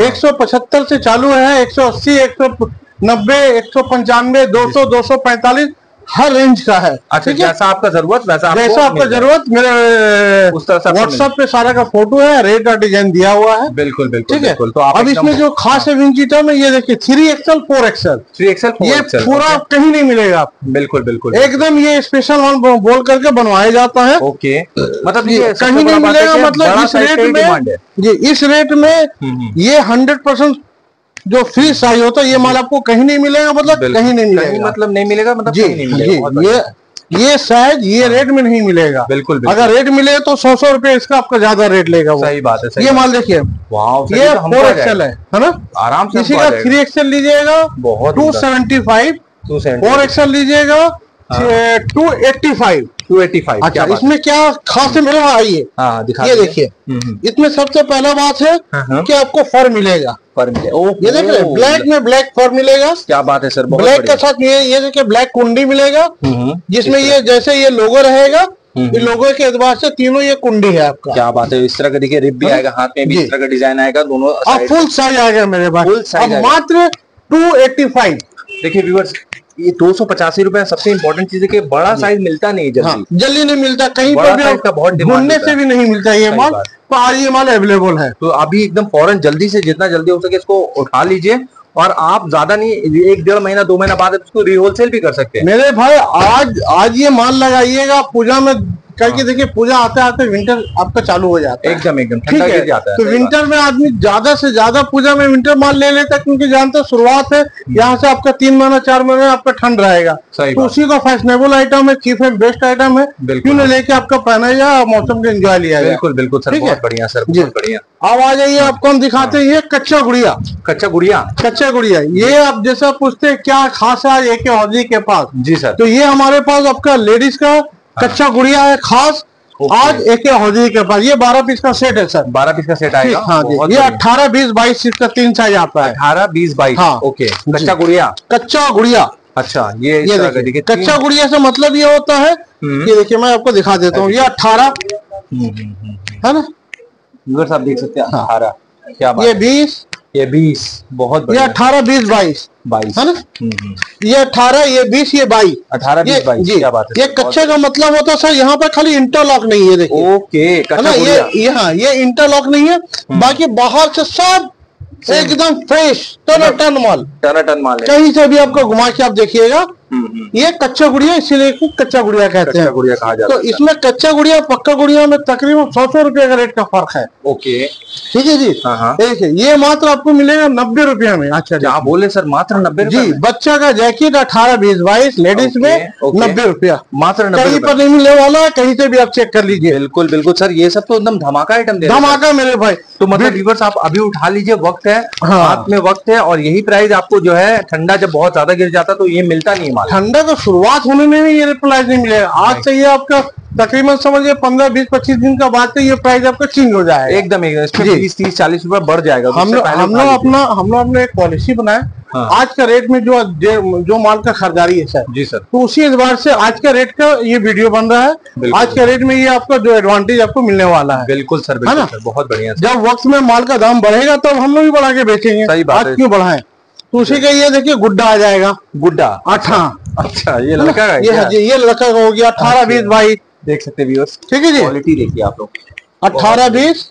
175 से चालू है, 180, 190, 195, 200, 245 हर रेंज का है। अच्छा, जैसा आपका जरूरत वैसा आपका जरूरत। मेरे व्हाट्सएप पे सारा का फोटो है, रेट का डिजाइन दिया हुआ है। बिल्कुल बिल्कुल ठीक है। तो अब इसमें जो खास है विंग हीटर में ये देखिए 3XL 4XL ये पूरा कहीं नहीं मिलेगा आपको। बिल्कुल बिल्कुल एकदम ये स्पेशल माल बोल करके बनवाया जाता है। ओके, मतलब कहीं नहीं मिलेगा। मतलब इस रेट में जी, इस रेट में ये 100% जो फ्री साइज होता है ये माल आपको कहीं नहीं मिलेगा। मतलब कहीं नहीं मिलेगा, मतलब नहीं मिलेगा, मतलब जी नहीं मिलेगा। जी, ये साइज ये रेट में नहीं मिलेगा। बिल्कुल। अगर रेट मिले तो 100 रुपए इसका आपका ज्यादा रेट लेगा। सही बात है। ये माल देखिए, ये 4XL है ना। आराम से किसी का 3XL लीजिएगा 275, 4XL लीजिएगा 285। अच्छा, इसमें क्या खास है मेरे भाई, ये देखिए इसमें सबसे पहला बात है कि आपको फर मिलेगा। ये देख रहे हैं, ब्लैक में ब्लैक फर मिलेगा। क्या बात है सर। ब्लैक के साथ ये देखिए ब्लैक कुंडी मिलेगा, जिसमें ये जैसे ये लोगो रहेगा, ये लोगो के एतबार से तीनों ये कुंडी है आपका। क्या बात है। इस तरह का देखिए रिब भी आएगा, हाथ में भी इस तरह का डिजाइन आएगा, दोनों फुल साइज आएगा मेरे पास। मात्र 285। देखिए व्यूअर्स, ये 285 रुपए। सबसे इम्पोर्टेंट चीज है कि बड़ा साइज मिलता नहीं जल्दी। जल्दी नहीं मिलता, कहीं पर भी बहुत ढूंढने से भी नहीं मिलता ये माल। तो आज ये माल अवेलेबल है। तो अभी एकदम फौरन जल्दी से जितना जल्दी हो सके इसको उठा लीजिए और आप ज्यादा नहीं 1-1.5 महीना 2 महीना बाद इसको रीहोलसेल भी कर सकते हैं। मेरे भाई आज ये माल लगाइएगा पूजा में, क्योंकि देखिए पूजा आते आते विंटर आपका चालू हो जाता है। एकदम ठीक है। तो विंटर में आदमी ज्यादा से ज्यादा पूजा में विंटर माल ले लेता है, क्योंकि जानते हैं शुरुआत है यहाँ से आपका 3 महीना 4 महीने आपका ठंड रहेगा। तो उसी का फैशनेबल आइटम है, चीप एंड बेस्ट आइटम है। क्यों नहीं लेके आपका पहना जाए, मौसम का एंजॉय लिया जाए। बिल्कुल बिल्कुल सर, बहुत बढ़िया सर, बहुत बढ़िया। अब आ जाइए, आपको हम दिखाते हैं कच्चा गुड़िया। कच्चा गुड़िया ये आप जैसा पूछते हैं क्या खास है AK हौजी के पास। जी सर। तो ये हमारे पास आपका लेडीज का कच्चा गुड़िया है खास आज AK हौजी के पास। ये 12 पीस का सेट है सर। 12 पीस का सेट आएगा। हाँ जी, ये 18, 20, 22 इसका 3 साइज आता है। 18, 20, 22। हाँ ओके। कच्चा गुड़िया। अच्छा, ये देखिए कच्चा गुड़िया से मतलब ये होता है, ये देखिए मैं आपको दिखा देता हूँ। ये 18 है ना, आप देख सकते हैं 18। क्या बात। ये 20, ये 20 बहुत बढ़िया। 18, 20, 22 है ना। ये 18, ये 20, ये 22। 18, 20, 22। क्या बात है। ये कच्चे का मतलब होता है सर, यहाँ पर खाली इंटरलॉक नहीं है। देखिए ओके, है ना। ये इंटरलॉक नहीं है, बाकी बाहर से सब एकदम फ्रेश टन माल। टन माल कहीं से भी आपको घुमा के आप देखिएगा ये कच्चा गुड़िया, इसीलिए कच्चा गुड़िया कहते हैं, गुड़िया कहा जाता है। तो इसमें कच्चा गुड़िया पक्का गुड़िया में तकरीबन 100 रुपए का रेट का फर्क है। ओके, ठीक है जी। देखिए ये मात्र आपको मिलेगा 90 रुपया में। अच्छा क्या बोले सर, मात्र 90 जी। बच्चा का जैकेट 18, 20, 22, लेडीज में 90 रुपया, मात्र 90 कहीं पर नहीं मिलने वाला, कहीं से भी आप चेक कर लीजिए। बिल्कुल बिल्कुल सर, ये सब तो एकदम धमाका आइटम दे, धमाका मेरे भाई। तो मतलब व्यूअर्स आप अभी उठा लीजिए, वक्त है, हाथ में वक्त है, और यही प्राइस आपको जो है ठंडा जब बहुत ज्यादा गिर जाता तो ये मिलता नहीं है। ठंडा तो शुरुआत होने में भी ये प्राइस नहीं मिलेगा, आज से ये आपका तकरीबन समझिए 15, 20, 25 दिन का बाद से ये प्राइस आपका चेंज हो जाएगा एकदम। इसमें 20, 30, 40 रुपए बढ़ जाएगा। हम लोग अपना एक पॉलिसी बनाया। आज का रेट में जो माल का खरीदारी है सर जी सर, तो उसी एतबार से आज का रेट का ये वीडियो बन रहा है। आज का रेट में ये आपका जो एडवांटेज आपको मिलने वाला है। बिल्कुल सर, बिल्कुल सर, बहुत बढ़िया। जब वक्त में माल का दाम बढ़ेगा तब हम लोग भी बढ़ा के बेचेंगे। सही बात है, क्यों बढ़ाए। तो उसी का ये देखिए गुड्डा आ जाएगा, गुड्डा 18। अच्छा, ये लड़का का, ये लड़का का हो गया 18, 20, 22, देख सकते व्यूअर्स। ठीक है जी, क्वालिटी देखिए आप लोग। 18, 20,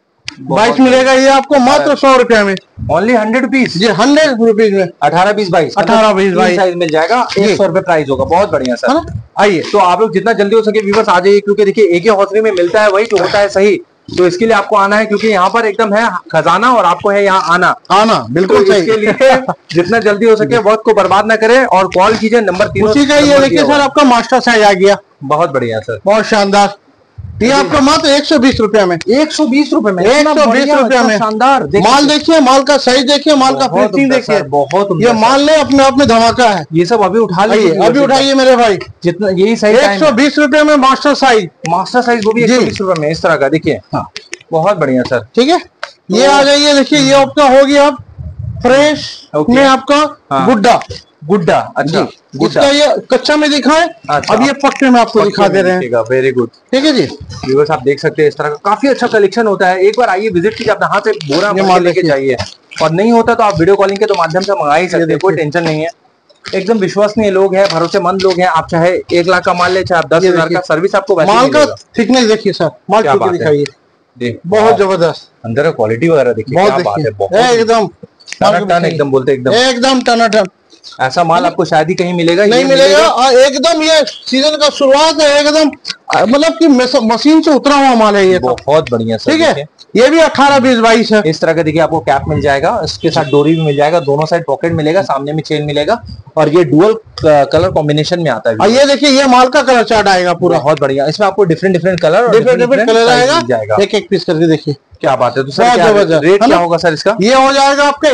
22 मिलेगा ये आपको मात्र 100 रुपया में। ओनली 100 रुपीज जी, 100 रुपीज में 18, 20, 22, 18, 20, 22 साइज मिल जाएगा। 100 रुपए प्राइस होगा। बहुत बढ़िया सर। आइए, तो आप लोग जितना जल्दी हो सके व्यूअर्स आ जाइए, क्योंकि देखिए एके हौसले में मिलता है वही तो होता है सही। तो इसके लिए आपको आना है, क्योंकि यहाँ पर एकदम है खजाना और आपको है यहाँ आना बिल्कुल तो इसके लिए जितना जल्दी हो सके वक्त को बर्बाद ना करें और कॉल कीजिए नंबर 3। उसी का ये देखिए सर आपका मास्टर साइज आ गया। बहुत बढ़िया सर, बहुत शानदार। ये आपका मात्र 120 रुपया में, 120 रुपए में, 120 रुपया में शानदार। माल देखिए, माल का साइज देखिए, माल का फिनिशिंग देखिए, बहुत ये माल ने अपने आप में धमाका है। ये सब अभी उठा लीजिए, अभी उठाइए मेरे भाई। जितना यही साइज 120 रुपए में मास्टर साइज वो भी 120 रुपए में इस तरह का देखिए। बहुत बढ़िया सर, ठीक है। ये आ जाइए, देखिए ये आपका हो गया फ्रेश में आपका गुड्डा। अच्छा, इसका ये कच्चा में दिखाए, अब ये पक्के में आपको दिखा दे रहे हैं। वेरी गुड, ठीक है जी। व्यूअर्स आप देख सकते हैं इस तरह का काफी अच्छा कलेक्शन होता है। एक बार आइए, विजिट कीजिए, अपने हाथ से बोरा माल लेके जाइए। और नहीं होता तो आप वीडियो कॉलिंग के तो माध्यम से मंगा ही सकते हैं, कोई टेंशन नहीं है। एकदम विश्वसनीय लोग हैं, भरोसेमंद लोग हैं। आप चाहे 1 लाख का माल ले, चाहे आप 10,000 का, सर्विस आपको वैसे माल का थिकनेस देखिए सर, माल दिखाइए, बहुत जबरदस्त। अंदर क्वालिटी वगैरह देखिए, क्या बात है, एकदम एकदम बोलते एकदम टनाटन। ऐसा माल आपको शायद ही कहीं मिलेगा, नहीं मिलेगा। और एकदम ये सीजन का शुरुआत है, एकदम मतलब कि मशीन से उतरा हुआ माल है ये। बहुत बढ़िया सर, ठीक है। ये भी 18, 20, 22 है। इस तरह का देखिए आपको कैप मिल जाएगा, इसके साथ डोरी भी मिल जाएगा, दोनों साइड पॉकेट मिलेगा, सामने में चेन मिलेगा, और ये डुअल कलर कॉम्बिनेशन में आता है। ये देखिए ये माल का कलर चार्ट आएगा पूरा, बहुत बढ़िया। इसमें आपको डिफरेट कलर आएगा, एक पीस करके देखिए, क्या बात है। तो सर रेट क्या होगा सर इसका? ये हो जाएगा आपके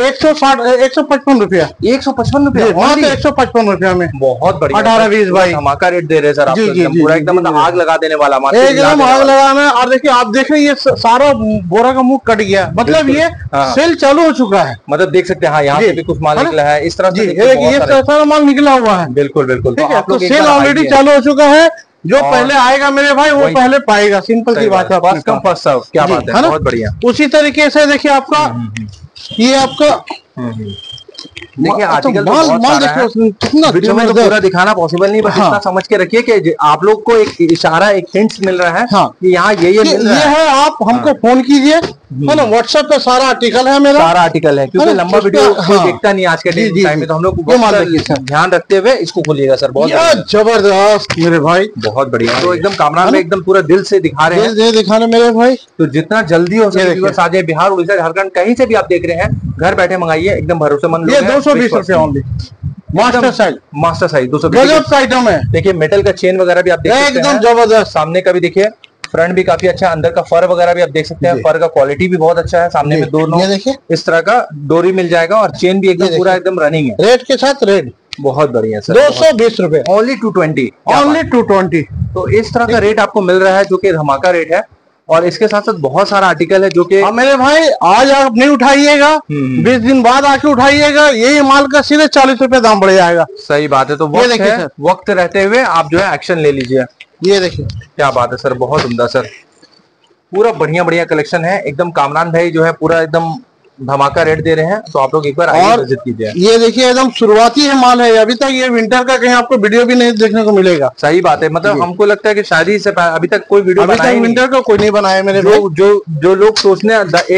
155 रुपया। 155 रुपया, 155 रुपया में। बहुत बढ़िया, 18, 20, 22 धमाका रेट दे रहे हैं सर आप, पूरा एकदम आग लगा देने वाला, एकदम आग लगाना। और देखिए आप देख रहे हैं, ये सारा बोरा का मुंह कट गया, मतलब ये सेल चालू हो चुका है। मतलब देख सकते हैं, हाँ, यहाँ से भी कुछ माल निकला है इस तरह से, ये सारा माल निकला हुआ है। बिल्कुल बिल्कुल, तो सेल ऑलरेडी चालू हो चुका है। जो पहले आएगा मेरे भाई वो पहले पाएगा, सिंपल सी बात है। फर्स्ट कम फर्स्ट सर्व, क्या बात है, बहुत बढ़िया। उसी तरीके से देखिए आपका ये आपका देखिए आर्टिकल तो बहुत सारा है, वीडियो में तो पूरा दिखाना पॉसिबल नहीं, बस इतना समझ के रखिए कि आप लोग को एक इशारा, एक हिंट्स मिल रहा है कि यहाँ ये मिल रहा है। आप हमको फोन कीजिए, है ना, व्हाट्सएप पे सारा आर्टिकल है मेरा, सारा आर्टिकल है, क्योंकि लंबा वीडियो कोई देखता नहीं आज के टाइम में, तो हम लोग ध्यान रखते हुए इसको खोलिएगा सर। बहुत जबरदस्त मेरे भाई, बहुत बढ़िया। तो एकदम कामरान में एकदम पूरा दिल से दिखा रहे हैं, दिखाने मेरे भाई। तो जितना जल्दी हो सके आ जाए, बिहार, उड़ीसा, झारखंड, कहीं से भी आप देख रहे हैं, घर बैठे मंगाइए, एकदम भरोसेमंद। 220 रुपए ओनली, मास्टर साइज 220 आइटम है। देखिए मेटल का चेन वगैरह भी आप देख सकते हैं, एकदम जबरदस्त। सामने का भी देखिए, फ्रंट भी काफी अच्छा, अंदर का फर वगैरह भी आप देख सकते हैं, फर का क्वालिटी भी बहुत अच्छा है। सामने में दोनों देखिए इस तरह का डोरी मिल जाएगा, और चेन भी एकदम पूरा एकदम रनिंग है, रेड के साथ रेड। बहुत बढ़िया सर, 220 रुपए ओनली 220, ओनली 220। तो इस तरह का रेट आपको मिल रहा है, जो कि धमाका रेट है। और इसके साथ साथ बहुत सारा आर्टिकल है जो कि मेरे भाई आज आप नहीं उठाइएगा, 20 दिन बाद आके उठाइएगा, यही माल का सीधे 40 रुपए दाम बढ़ जाएगा। सही बात है। तो वक्त रहते हुए आप जो है एक्शन ले लीजिए। ये देखिए क्या बात है सर, बहुत उम्दा सर, पूरा बढ़िया बढ़िया कलेक्शन है एकदम। कामरान भाई जो है पूरा एकदम धमाका रेट दे रहे हैं, तो आप लोग एक बार आइए विजिट कीजिए। ये देखिए एकदम शुरुआती है माल है, अभी तक ये विंटर का कहीं आपको वीडियो भी नहीं देखने को मिलेगा। सही बात है, मतलब हमको लगता है कि शादी से अभी तक कोई वीडियो विंटर का कोई नहीं बनाया मेरे। जो लोग सोचने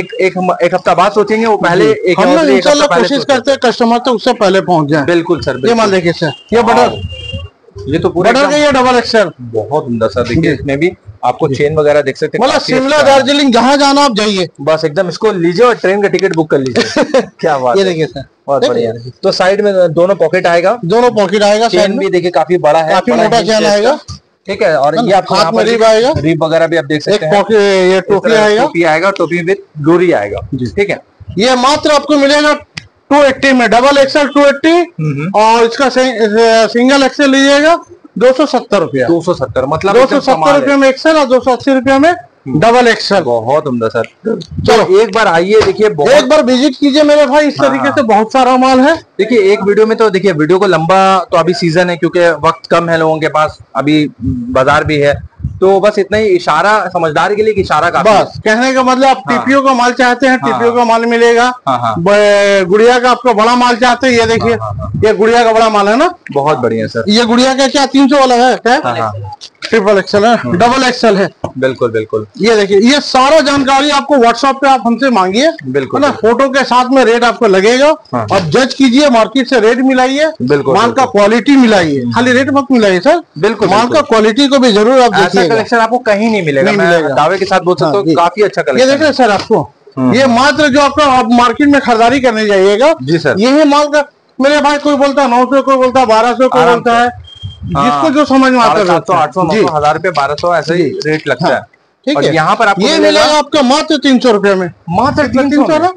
एक हफ्ता बाद सोचेंगे, वो पहले कोशिश करते हैं कस्टमर तक उससे पहले पहुंच जाए। बिल्कुल सर। ये माल देखिए सर, ये बटर, ये तो पूरा ये डबल एक्सेल, बहुत उम्दा सर। देखिए इसमें भी आपको चेन वगैरह देख सकते हैं, मतलब शिमला दार्जिलिंग जहाँ जाना आप जाइए, बस एकदम इसको लीजिए और ट्रेन का टिकट बुक कर लीजिए। क्या बात, ये देखिए सर, बहुत बढ़िया। तो साइड में दोनों पॉकेट आएगा, चेन भी देखिए काफी बड़ा है, काफी मोटा चेन आएगा, ठीक है। और ये आपको हाथ में रिब आएगा, रिब वगैरह भी आप देख सकते हैं। ये टोपी आएगा, टोपी विद डोरी आएगा, ठीक है। ये मात्र आपको मिलेगा 280 में, डबल एक्सेल 280 और इसका सिंगल एक्सेल लीजिएगा 270 रुपया। 270 मतलब 270 रुपये में एक्सेल और 280 रुपये में डबल एक्सेल। बहुत उम्दा सर। चलो एक बार आइए, देखिए एक बार विजिट कीजिए मेरे भाई, इस तरीके से बहुत सारा माल है। देखिए एक वीडियो में तो देखिए वीडियो को लंबा, तो अभी सीजन है क्योंकि वक्त कम है लोगों के पास, अभी बाजार भी है, तो बस इतना ही इशारा समझदार के लिए कि इशारा का बस कहने का मतलब, आप टीपीओ का माल चाहते हैं, टीपीओ का माल मिलेगा। गुड़िया का आपको बड़ा माल चाहते हैं, ये देखिए ये गुड़िया का बड़ा माल है ना, बहुत बढ़िया सर। ये गुड़िया का क्या 300 वाला है क्या? ट्रिपल एक्सेल है, डबल एक्सेल है। बिल्कुल बिल्कुल। ये देखिए, ये सारा जानकारी आपको व्हाट्सएप पे आप हमसे मांगिए, बिल्कुल ना, फोटो के साथ में रेट आपको लगेगा। अब जज कीजिए, मार्केट से रेट मिलाइए, बिल्कुल माल का क्वालिटी मिलाइए, खाली रेट मत मिलाइए सर, बिल्कुल माल का क्वालिटी को भी जरूर आप देखिए। कलेक्शन आपको कहीं नहीं मिलेगा, मैं दावे के साथ बोल सकता हूँ, काफी अच्छा कलेक्शन। ये देख रहे सर, आपको ये मात्र जो आपका आप मार्केट में खरीदारी करने जाइएगा जी सर, यही माल का मेरे भाई, कोई बोलता है 900, कोई बोलता है 1200, कोई बोलता है जिसको जो समझ में आता है, 700, 800, 900, 1000 रुपए, 1200 ऐसे ही रेट लगता है। ठीक है, यहाँ पर आपको ये मिलेगा आपका मात्र 300 रुपए में, मात्र 300 ना,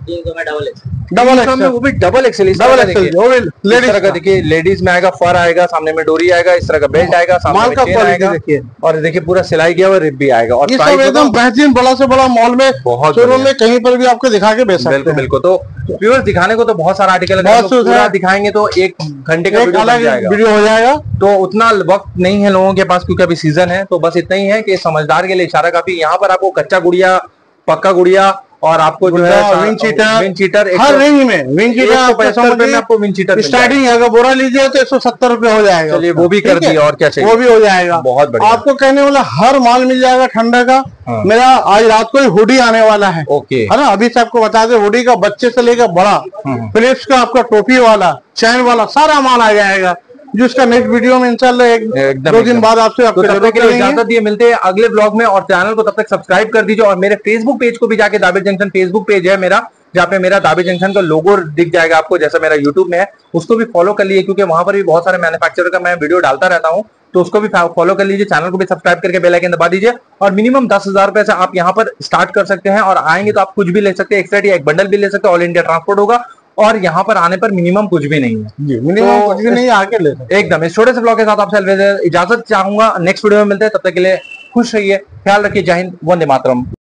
डबल एक्सेल में, वो भी डबल एक्सेल। लेडीज का देखिए, लेडीज में आएगा, फर आएगा, सामने में डोरी आएगा, इस तरह का बेल्ट आएगा, सामने में चेन आएगा, और देखिए पूरा सिलाई किया हुआ रिब भी आएगा। और एकदम बेहतरीन, बड़ा से बड़ा मॉल में, बहुत शोरूम में कहीं पर भी आपको दिखा के बेच सकते हैं। बिल्कुल। तो व्यूअर्स, दिखाने को तो बहुत सारा आर्टिकल है, दिखाएंगे तो 1 घंटे का वीडियो हो जाएगा, तो उतना वक्त नहीं है लोगों के पास क्योंकि अभी सीजन है। तो बस इतना ही है कि समझदार के लिए इशारा काफी। यहाँ पर आपको कच्चा गुड़िया, पक्का गुड़िया, और आपको जो है विंड चीटर हर रेंज में, विंड चीटर आपको विंड चीटर स्टार्टिंग अगर बोरा लीजिए तो 170 रुपए हो जाएगा। चलिए वो भी कर दिया, और क्या चाहिए, वो भी हो जाएगा। बहुत बढ़िया। आपको कहने वाला हर माल मिल जाएगा ठंडा का। मेरा आज रात को हुडी आने वाला है, ओके, है ना, अभी से आपको बता दें, हुडी का बच्चे से लेकर बड़ा, फिलिप्स का आपका टोपी वाला, चैन वाला सारा माल आ जाएगा, जिसका नेक्स्ट वीडियो में इंशाल्लाह 1-2 दिन बाद आपसे इजाजत दिए, मिलते हैं अगले ब्लॉग में। और चैनल को तब तक सब्सक्राइब कर दीजिए, और मेरे फेसबुक पेज को भी जाके, दाबिर जंक्शन फेसबुक पेज है मेरा, जहाँ पे मेरा दाबिर जंक्शन का लोगो दिख जाएगा आपको, जैसा मेरा यूट्यूब में है, उसको भी फॉलो कर लीजिए, क्योंकि वहां पर भी बहुत सारे मैन्युफैक्चरर का मैं वीडियो डालता रहता हूँ, तो उसको भी फॉलो कर लीजिए। चैनल को भी सब्सक्राइब करके बेल आइकन दबा दीजिए। और मिनिमम 10,000 रुपए से आप यहाँ पर स्टार्ट कर सकते हैं, और आएंगे तो आप कुछ भी ले सकते हैं, एक सेट या एक बंडल भी ले सकते हैं, ऑल इंडिया ट्रांसपोर्ट होगा, और यहाँ पर आने पर मिनिमम कुछ भी नहीं है जी, मिनिमम कुछ भी नहीं, आके ले एकदम। इस छोटे से ब्लॉग के साथ आपसे इजाजत चाहूंगा, नेक्स्ट वीडियो में मिलते हैं, तब तक के लिए खुश रहिए, ख्याल रखिए, जय हिंद, वंदे मातरम।